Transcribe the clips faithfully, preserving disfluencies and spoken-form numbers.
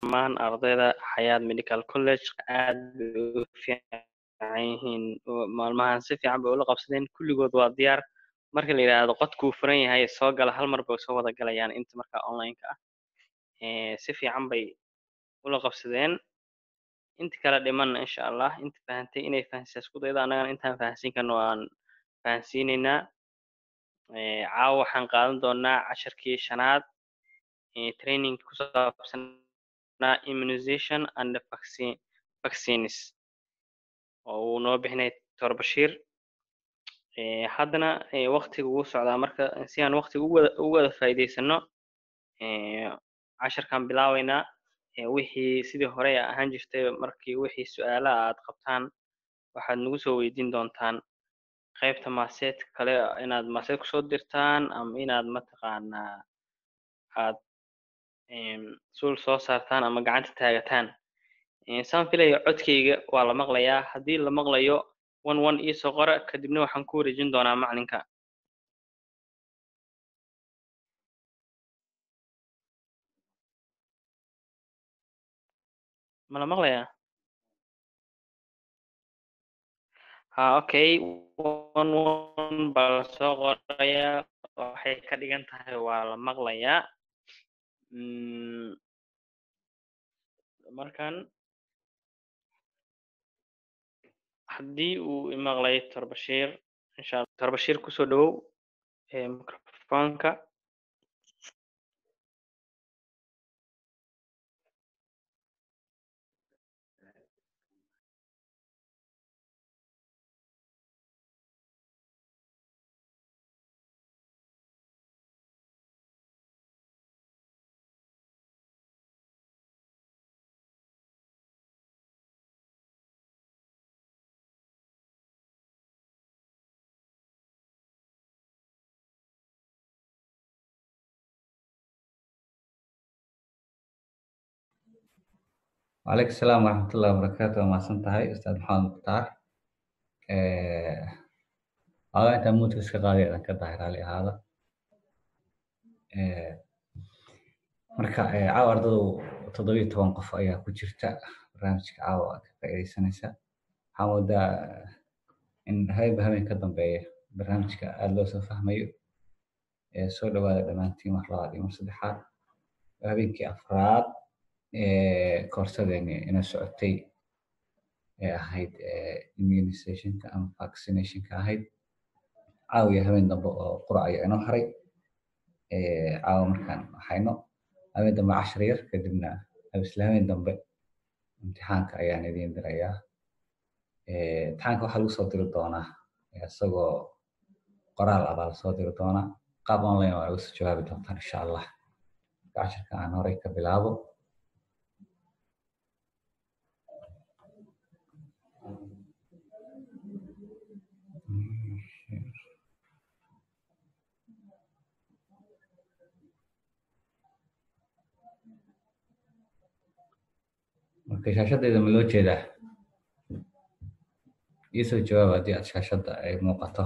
dhammaan ardayda Xayaat Medical College aad bay u fiican yihiin maalmahan si fiican bay ula qabsadeen kulligood waa diyaar marka la yiraahdo qodku furan yahay soo gala hal mar bay soo wada galayaan inta marka online ka ah ee si fiican bay ula qabsadeen inta kala dhiman insha Allah inta fahantay inay fahansiis isku dayda anaga intaan fahansiin karno aan fahansiinayna ee caawa waxaan qaadan doonaa casharkii shanaad ee training ku saabsan immunization and vaccine vaccines oo uu noo bixinay Doctor Bashir ee haddana ee waqtigu uu socdaa marka si aan waqtiga ugu wada ugu wada faa'iideysano ee casharkan bilaaweynaa ee wixii sidii hore ahaan jirtay markii wixii su'aalaha aad qabtaan waxaad nagu soo weydiin doontaan qaybta maaseed kale inaad maaseed ku soo dirtaan ama inaad mataqaanaa aad een suul soo saartaan ama gacanta taagataan ee saan filayo codkayga waa la maqlayaa haddii la maqlayo one one ii soo qora kadibna waxaan ku wareejin doonaa macalinka ma la maqlayaa ha okay one one baa la soo qorayaa waxay ka dhigan tahay waa la maqlayaa mm, markan haddii uu imaqlay Doctor Bashir insha Allah Doctor Bashir ku soo dhawow ee microphone-ka وعليكم السلام ورحمة الله وبركاته ما سنتهاي أستاذ محمد مختار أنا أنت موت كسقالي أنا كظاهر على هذا marka caawa ardadu toddoba iyo toban qof ayaa ku jirta barnaamijka caawa ka faa'iideysanaysa waxaan wadaa in hayba habeen ka dambeeya barnaamijka aad loo soo fahmayo ee soo dhawaada dhammaantiin mar labaad iyo mar saddexaad habeenkii afraad ee koorsadeeni ina socotay ee ahayd immunizationka ama vaccinationka ahayd caawiya habeen dambe oo qura ayaa inoo haray ee caawa markaan waxayno habeen dambe cashar yar kadibna isla habeen dambe imtixaanka ayaan idiin dirayaa ee imtixaanka waxaa lagu soo diri doonaa isagoo qoraal ah baa lasoo diri doonaa qaab online waa lagu soo jawaabi doontaan insha Allah casharka aan horey ka bilaabo marka shaashadayda ma loo jeedaa ii soo jawaab haddii aad shaashadda ay muuqato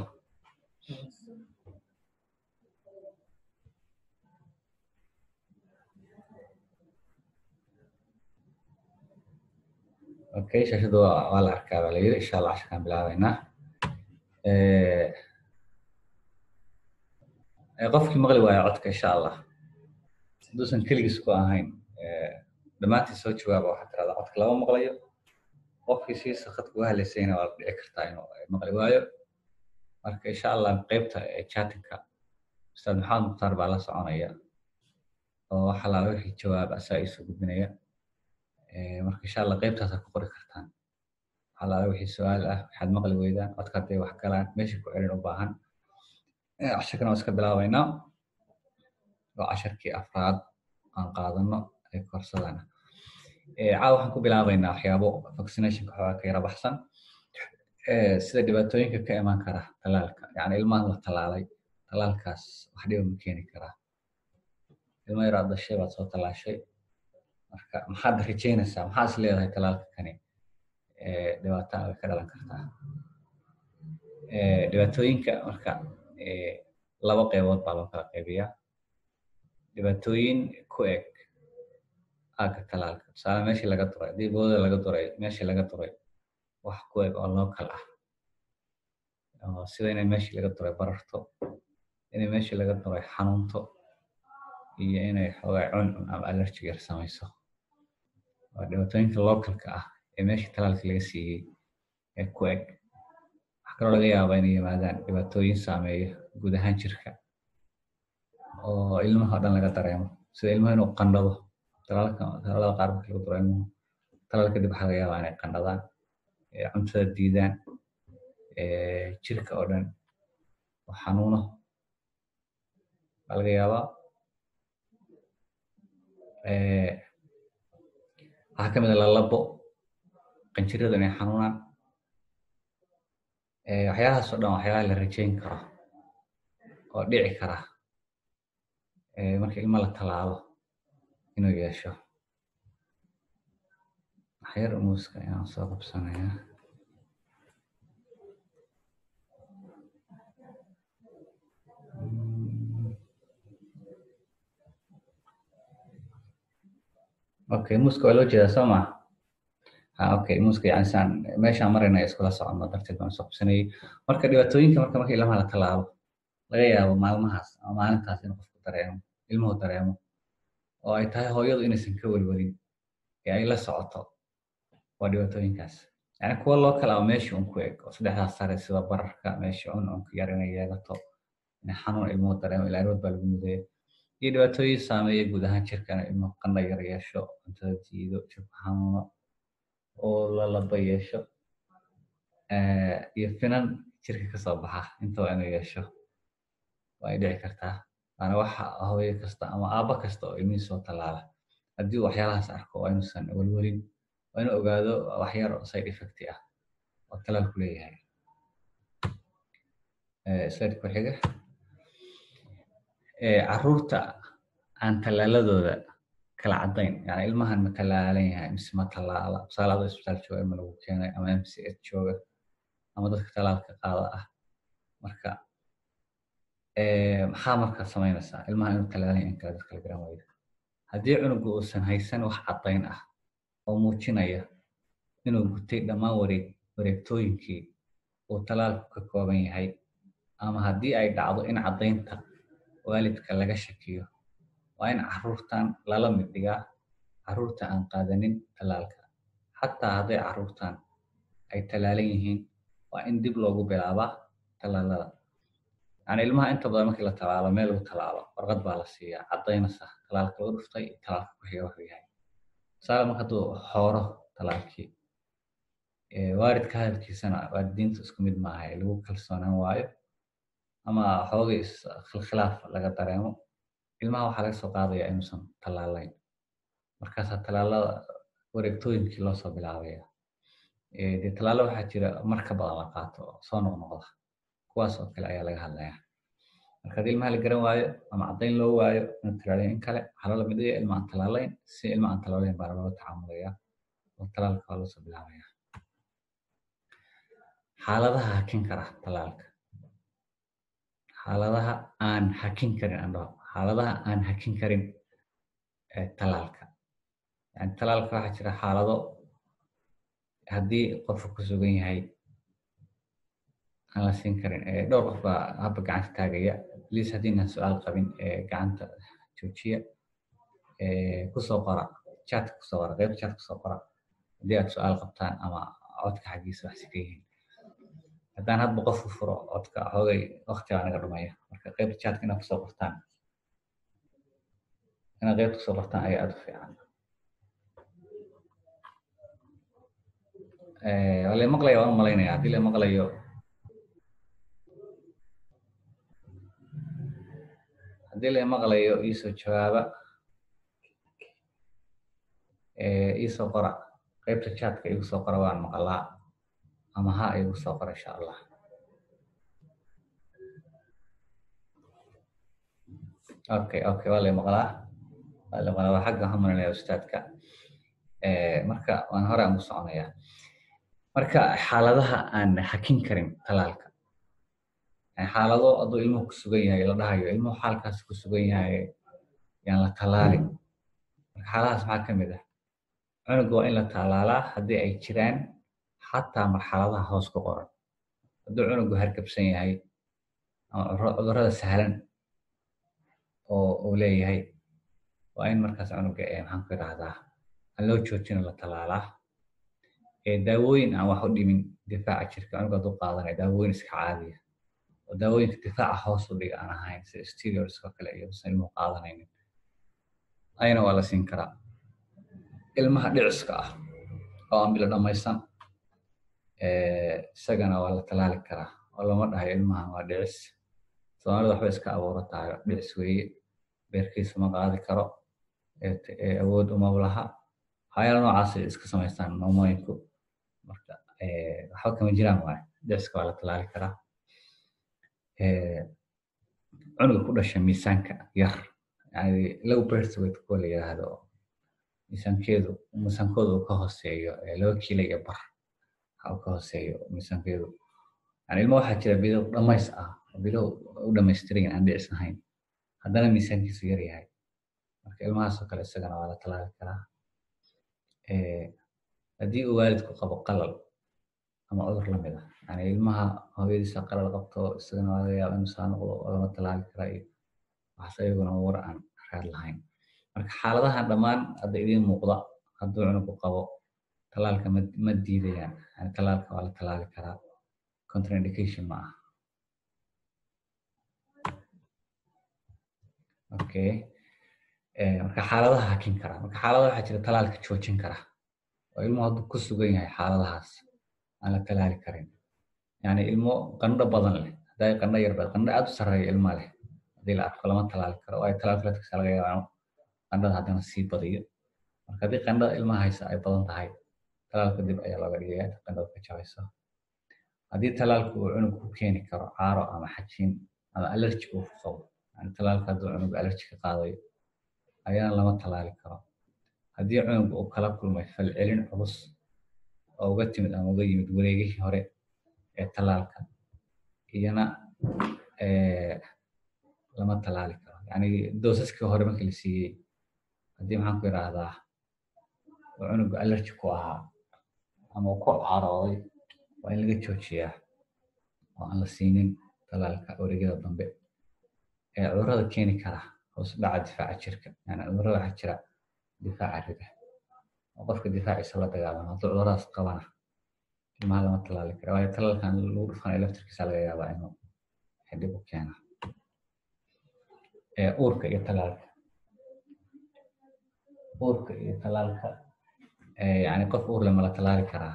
okay shaashadda waa waa la arkaa baa la yidhi insha Allah casharkaan bilaabeynaa ee qofkii maqli waayo codka insha Allah hadduusan keligiis ku ahayn dhammaantiin soo jawaaba waxaad tirahdaa codka lama maqlayo qofkii si sakad ku haleysayna waa dhici kartaa inuu maqli waayo marka insha Allah qaybta chatting-ka Ustaad Maxamed Mukhtaar baa la soconaya oo waxa la wixii jawaab asaa isu gudbinaya ee marka insha Allah qaybtaas ku qori kartaan waxa la wixii su'aal ah waxaad maqli weydaan codka hadday wax galaan meesha ku celin u baahan ee casharkan waa iska bilaabeynaa waa casharkii afraad aan qaadano ee koorsadana ee caawa waxaan ku bilaabeynaa waxyaabo vaccinationka xoogaa ka yara baxsan ee sida dhibaatooyinka ka iman kara talaalka yacni ilmaha la talaalay talaalkaas wax dhiba ma keeni karaa ilmo yar aad dhashay baad soo talaashay marka maxaad rajaynaysaa maxaa is leedahay talaalka kani ee dhibaato ay ka dhalan kartaa ee dhibaatooyinka marka ee laba qaybood baa loo kala qaybiyaa dhibaatooyin ku eg aaga talaalka tusaale meeshii laga duray haddii booda laga duray meeshii laga duray wax ku eg oo local ah oo sida inay meeshii laga duray bararto inay meeshii laga duray xanuunto iyo inay xoogaa cuncun ama allergy yar samayso waa dhibaatooyinka localka ah ee meeshii talaalka laga siiyey ee ku eg wax kaloo laga yaabaa inay yimaadaan dhibaatooyin saameeya guud ahaan jirka oo ilmaha o dhan laga dareemo sida ilmaha inuu qandhado talaalka talaalada qaar marka lagu duro ilmuhu talaal kadib waxaa laga yaabaa inay qandhadaan cuntada diidaan jirka oo dhan oo xanuuno waa laga yaabaa waxaa kamid a lalabo qanjiradu inay xanuunaan waxyaalahaas oo dhan waxyaalaha la rajayn karo oo dhici kara marka ilmo la talaalo inuu yeesho waxyar muuska inaan soo qabsanaya okay muuska waa loo jeedaa soo maa ha okay muuska yani saan meeshaan marayna iskula soconno darteed baan soo qabsanayay marka dhibaatooyinka marka marka ilmaha la talaalo laga yaabo maalmahaas ama maalintaas inuu qofku dareemo ilmuhu dareemo oo ay tahay hooyadu inaysan ka welwelin ee ay la socoto waa dhibaatooyinkaas yani kuwa loo kala ama meeshii un ku eg oo saddexdaas sare sida bararka meeshii cuncunka yar inay yeelato inay xanuun ilmuhu dareemo ilaa irood baa lagu mudeeya iyo dhibaatooyin saameeya guud ahaan jirkana ilmuhu qandha yar yeesho cuntada diido jirku xanuuno oo lalaba yeesho iyo finan jirka kasoo baxa intaba inuu yeesho waa ay dhici kartaa waana waxa hooyo kasta ama aabba kasta oo ilmihii soo talaala haddii uu waxyaalahaas arko waa inuusan welwelin waa inuu ogaado waxyar oo side effect ah oo talaalku leeyahay slide ku xiga caruurta aan talaaladooda kala cadayn yani ilmahan ma talaalan yahay mise ma talaala tusaale isbitaal jooga ilma lagu keenay ama m c h jooga ama dadka talaalka qaada ah marka maxaa markaa samaynaysaa ilmaha inuu talaalan in kala dadka la garan waayo haddii cunugu uusan haysan wax cadayn ah oo muujinaya inuu gutay dhammaan wareeg wareegtooyinkii uu talaalku ka kooban yahay ama haddii ay dhacdo in cadaynta waalidka laga shakiyo waa in caruurtan lala mid dhigaa caruurta aan qaadanin talaalka xataa hadday caruurtan ay talaalan yihiin waa in dib loogu bilaabaa talaalada yani ilmaha inta badan markii la talaalo meel lagu talaalo warqad baa la siiyaa cadaynaysa talaalka lagu dhuftay talaalka ku xiga wuxuu yahay tusaale marka hadduu xooro talaalkii waalidka hadalkiisana waalidiinta isku mid maaha ee lagu kalsoonaan waayo ama xoogay khilkhilaaf laga dareemo ilmaha waxaa laga soo qaadaya inuusan talaalayn markaasaa talaalada wareegtooyinkii loo soo bilaabaya dee talaalo waxaa jira marka badan la qaato oo soo noqnoqda kuwaas oo kale ayaa laga hadlaya marka haddii ilmaha la garan waayo ama caddayn loo waayo inuu talaalayn in kale waxaa loola mid dhigaya ilma aan talaalayn si ilma aan talaalayn baa loola tacaamulaya oo talaalka waa loo soo bilaabaya xaaladaha hakin kara talaalka xaaladaha aan hakin karin andho xaaladaha aan hakin karin talaalka yani talaalka waxaa jira xaalado haddii qofku ku sugan yahay aan la siin karin dhowr qof baa habba gacanta taagaya please haddii inaan su-aal qabin gacanta joojiya kusoo qora chatka kusoo qora qeyb chat kusoo qora haddii aad su-aal qabtaan ama codka xaggiisa wax si ka yihiin haddaan hadba qofku furo codka xoogay wakti baa naga dhumaya marka qeybta chatka inaad kusoo qortaan inaad qeybta kusoo qortaan ayaa aad u fiican waa la maqlaya waan u malaynaya haddii la maqlayo haddii la maqlayo iisoo jawaaba iisoo qora qeybta chatka igu soo qora waan maqlaa ama ha igu soo qora insha allah okay okay waa la maqlaa waa la maqlaa waa xagga waxaan marinaya ustaadka marka waan hore aan ku soconaya marka xaaladaha aan hakin karin talaalka xaalado hadduu ilmuhu ku sugan yahay la dhahayo ilmuhu xaalkaas ku sugan yahay yaan la talaalin marxaladahaas maxaa ka mid ah cunuga waa in la tallaalaa haddii ay jiraan xataa marxaladaha hoos ku qoran hadduu cunugu hargabsan yahay ama cudurrada sahlan oo uu leeyahay waa in markaas cunuga maxaan ku idhaahdaa aan loo joojino la tallaalaa daawooyin aan wax u dhimin difaaca jirka cunuga hadduu qaadanaya daawooyin iska caadiya oo daawooyinka difaaca hoos u dhiga aan ahayn sida steroids oo kale iyo usan ilmuhu qaadanaynin ayana waa la siin karaa ilmaha dhiciska ah oo aan bilo dhammaysan isagana waa la tallaali karaa oo lama dhahayo ilmahan waa dhicis soomaalida waxba iska abuuratahay dhicis weeye beerkiisa ma qaadi karo awood uma laha waxyaala noocaas iska samaystaan maamooyinku marka waxba kama jiraan waay dhiciska waa la tallaali karaa cunuga ku dhasha miisaanka yar yani low birth weight kuwa la yidhaahdo miisaankeedu miisaankooda uu ka hooseeyo laba kiilo iyo bar uu ka hooseeyo miisaankeedu yani ilmo waxaa jira bilo dhamays ah bilo u dhamaystiran aan dhicis ahayn haddana miisaankiisu yar yahay marka ilmahaasoo kale isagana waa la tallaali karaa haddii uu waalidku qabo qalal ama cudur lamid ah yani ilmaha hooyadiisa qalal qabto isagana waa laga yaaba inuu saa noqdo oo lama tallaali kara iyo waxaas ayaguna war aan raad lahayn marka xaaladahan dhammaan hadda idiin muuqda hadduu cunugu qabo tallaalka ma diidayaan yani tallaalka waa la tallaali karaa contraindication ma aha okay marka xaaladaha hakin kara marka xaaladaha waxaa jira tallaalka joojin kara oo ilmuhu hadduu ku sugan yahay xaaladahaas aan la tallaali karin yani ilmo qandho badan leh hadday qandho yar bad qandho aad u sarreeya ilma leh haddii la arko lama tallaali karo waayo tallaalka laftiisa laga yaaba qandhada haddana sii badiyo marka haddii qandhada ilmaha haysa ay badan tahay tallaalka dib ayaa looga dhigaya inta qandhada ka jabayso haddii tallaalku uu cunug ku keeni karo caaro ama xajiin ama allergy uu ku qabo yani tallaalka hadduu cunug allergy ka qaadayo ayana lama tallaali karo haddii cunug uu kala kulmay falcelin culus oo uga timid ama uga yimid wareegihii hore ee tallaalka iyana lama tallaali karo yani doosaskii hore markii la siiyey haddii maxaan ku idhaahdaa oo cunuga allergy ku ahaa ama uu ku carooday waa in laga joojiyaa oo aan la siinin tallaalka wareegyada dambe ee cudurrada keeni kara hoos u dhaca difaaca jirka yani cudurrada waxaa jira difaaca rida oo qofka difaaciisa la dagaalamo hadduu cuduradaas qabana ilmaha lama tallaali kara waayo tallaalkan lagu dhufanayo laftirkiisa laga yaabaa inuu xidhib u keena uurka iyo tallaalka uurka iyo tallaalka yani qof uur leh ma la tallaali karaa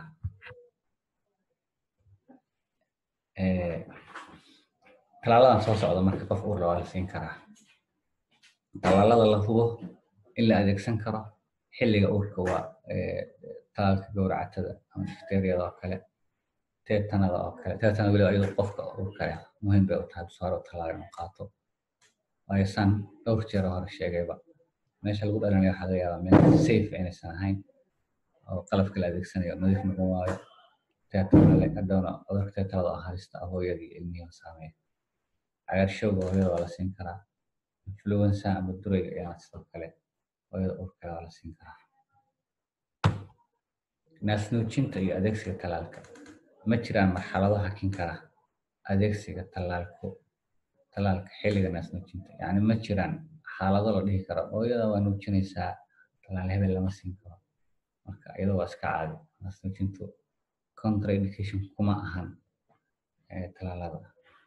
tallaaladan soo socda marka qof uur leh waa la siin karaa tallaalada la hubo in la adeegsan karo xilliga uurka waa tallaalka gowracatada ama difteeriyada oo kale teetanada oo kale teetanada weliba iyadoo qofka uurka leh muhiim bay u tahay tusaale tallaal inuu qaato waayo san dhowr jeer hore sheegayba meesha lagu dhalinayo waxaa laga yaabaa meel safe inaysan ahayn oo qalabka la adeegsanayo nadiif noqon waayo teetana le hadhowna cudurka teetanada oo halista ah hooyadii ilmihiiba saameeya cagaarshowga hooyada waa la siin karaa influenza ama durayga ayaana sidoo kale hooyada uurka waa la siin karaa naasnuujinta iyo adeegsiga tallaalka ma jiraan marxalado hakin kara adeegsiga tallaalku tallaalka xilliga naasnuujinta yani ma jiraan xaalado la dhihi karo hooyada waa nuujinaysaa tallaal hebel lama siin karo marka iyadoo waa iska caadi naasnuujintu contraindication kuma ahan tallaalada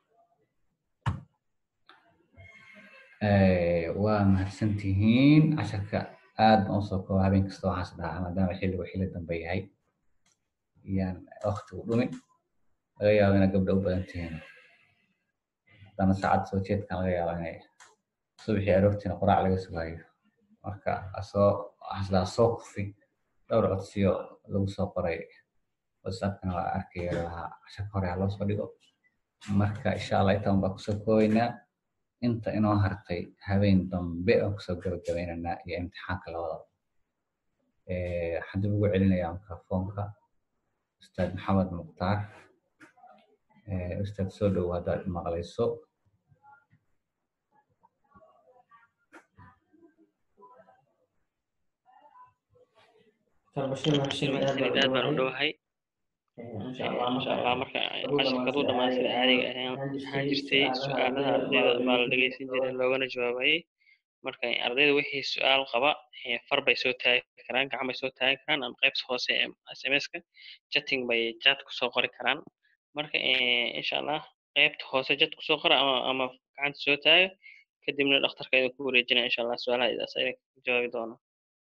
waa mahadsantihiin casharka aad baan usoo kooba habeen kasta waxaas dhaca maadaama xilligu xilli dambe yahay iyaan waktigu dhumin laga yaabo inaa gabdha u badan tihiin haddana saacad soo jeedkan laga yaaba inay subaxii aroortiina quraac laga sugaayo marka asoo waxaas soo kufi dhowr codsiyo lagu soo qoray whatsappkana waa arkaya lahaa casharka hore ha loo soo dhigo marka insha allah intaan baa kusoo koobaynaa inta inoo hartay habeen dambe aan kusoo gabagabaynaynaa iyo imtixaanka labadaba waxaan dib ugu celinayaa mikrofoonka ustaad maxamed mukhtaar ustaad soo dhow haddaad maqlayso Bashir mahadsanid aad baan aad baan u u dhowahay insha Allah insha Allah marka marka casharka uu dhamaan sida caadiga ahaan ahaan jirtay su'aalaha ardayda baa la dhageysan jiray loogana jawaabayay marka ardayda wixii su'aal qaba far bay soo taagi karaan gacan bay soo taagi karaan ama qaybta hoose ee S M S-ka chatting bay chat ku soo qori karaan marka insha Allah qaybta hoose chat ku soo qora ama ama gacanta soo taaga kadibna dhakhtarka idin ku wareejinaya insha Allah su'aalaha idaas ay jawaabi doona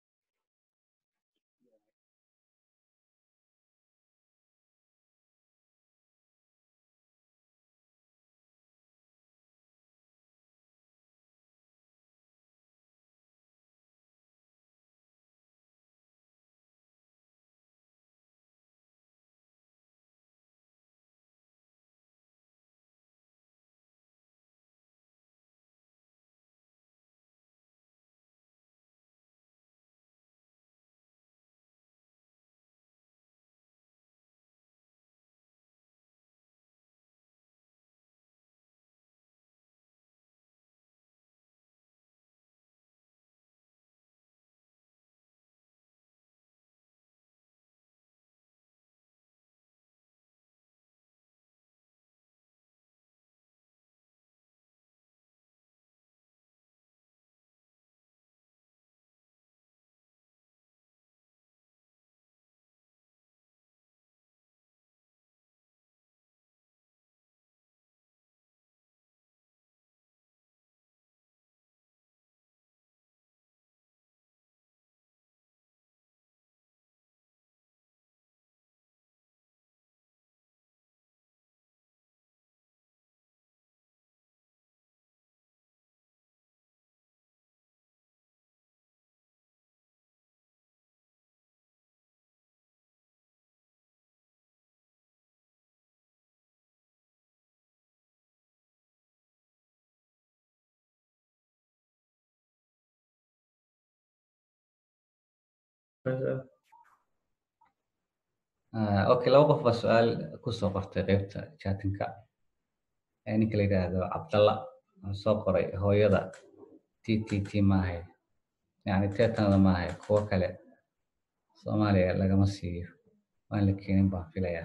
okay laba qof baa su-aal kusoo qortay qaybta chatinka ninka la yidhaahdo cabdalla soo qoray hooyada t t t maahay yani tetanada maahay kuwo kale soomaaliya lagama siiyo waan la keenin baan filayaa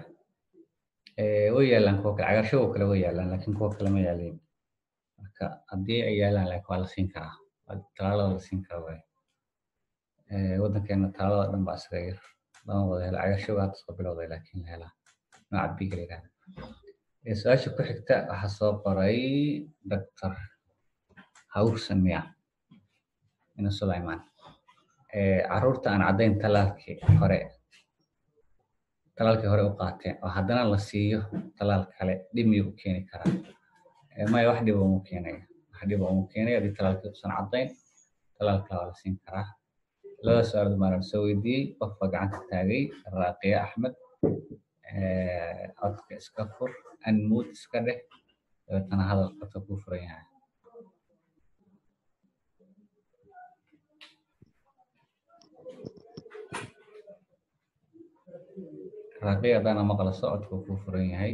way yaalaan kuwo kale cagaarshowga kale way yaalaan laakiin kuwo kale ma yaaliin marka haddii ay yaalaan laakiin waa la siin karaa talaalada la siin karaa waay waddankeena talaalada dhan baa isaga yar lama wada helo cagaarshowga hadda soo bilowday laakiin la helaa nooca biga la yidhahda su-aasha ku xigta waxaa soo qoray doctor hawrsan miya ina sulayman caruurta aan caddayn talaalkii hore talaalkii hore u qaateen oo haddana la siiyo talaal kale dhib miyuu u keeni karaa maya wax dhiba umu keenaya wax dhiba umu keenaya haddii talaalkii usan caddayn talaal kale waa la siin karaa labada su-aal baan soo weydiiyey qofba gacanta taagay raaqiya axmed codka iska fur anmuud iska dheh dabeetana hadal codka kuu furan yahay raaqiya haddaana maqlaso codka kuu furan yahay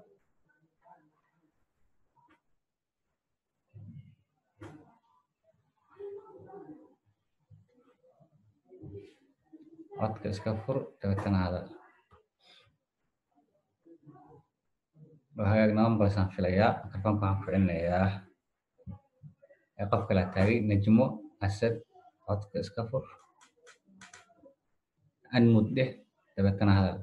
codka iska fur dabeetana hadal hagaag nama maqlaysaan filayaa mikrofoonka waxaan ku celinayaa qof kala taagay najmo asad codka iska fur anmud dheh dabeetana hadal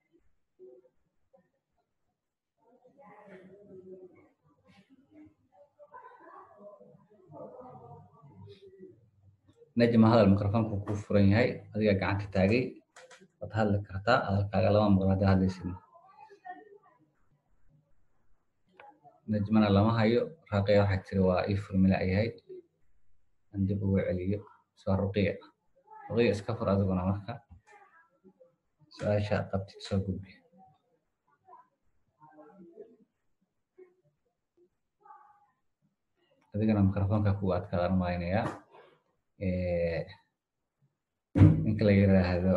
najma hadal mikrofoonka kuu furan yahay adiga gacanta taagay waad hadli kartaa hadalkaaga lama maqlo haddaa hadlaysin najmana lama hayo raaqiya waxaa tiri waa ii furmila yahay aan dib ugu celiyo soo ruqiya ruqiya iska fur adiguna marka su-aasha qabtid soo gudbi adigana mikrofoonka kugu adkaadaan malaynayaa ninka la yiraahdo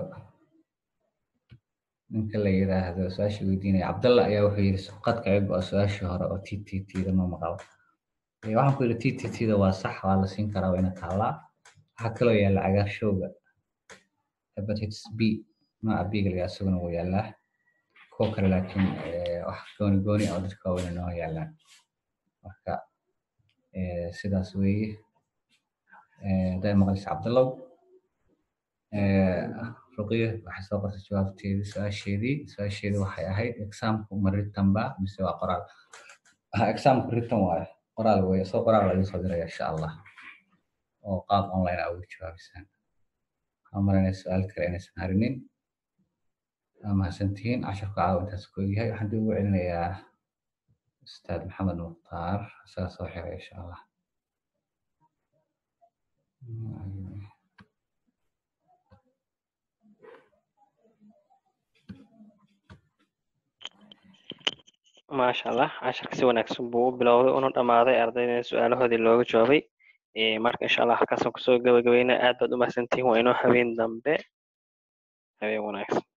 ninka la yiraahdo su-aasha weydiinaya cabdalla ayaa wuxuu yidhi suqadka iyagu oo su-aashii hore oo t t t-da ma maqal waxaan ku yidhi t t t-da waa sax waa la siin karaa wayna taallaa waxaa kaloo yaalla cagaarshowga hepatitis B nooca B-ga laga isaguna wuu yaalaa kuwa kale laakiin wax gooni gooni ah oo dadka waaweyn noo yaalaan marka sidaas weeye haday maqlaysa cabdallow ruqiya waxay soo qortay jawaabteedii su-aasheedii su-aasheedii waxay ahayd exaamku ma written ba mise waa qoraal exaamku written waaye qoraal weeye soo qoraal laga soo diraya insha allah oo qaab online ah ugu jawaabisan waxaan malaynayaa su-aal kale inaysan harinin waa mahadsantihiin casharku caawa intaas ku yahay waxaan dib ugu celinayaa ustaad maxamed mukhtaar isaga soo xiray insha allah maasha allah casharka si wanaagsan buu u bilowday una dhamaaday ardayda su-aalahoodii looga jawaabay marka insha allah halkaasaan kusoo gabagabayna aad baad u mahadsantihiin waa inoo habeen dambe habeen wanaagsan